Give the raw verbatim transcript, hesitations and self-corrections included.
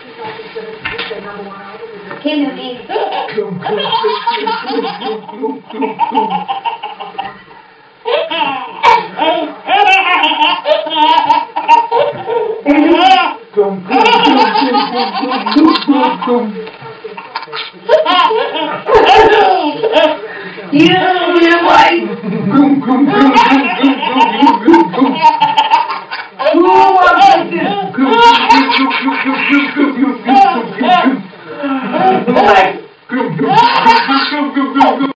Kim looking. You you white. Who wants this?